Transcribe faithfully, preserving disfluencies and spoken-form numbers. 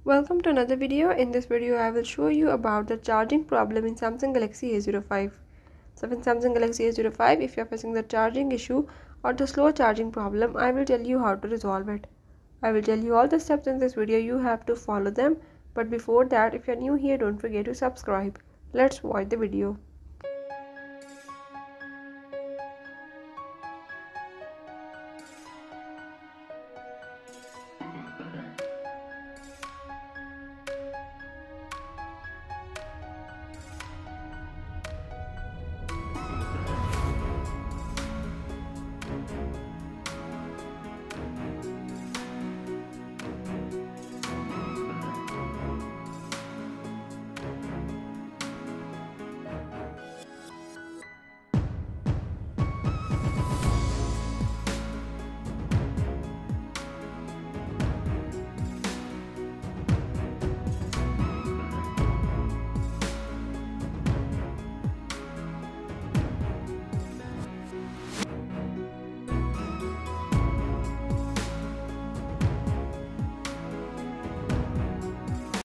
Welcome to another video. In this video, I will show you about the charging problem in Samsung Galaxy A zero five. So in Samsung Galaxy A zero five, if you are facing the charging issue or the slow charging problem, I will tell you how to resolve it. I will tell you all the steps in this video. You have to follow them. But before that, if you are new here, don't forget to subscribe. Let's watch the video.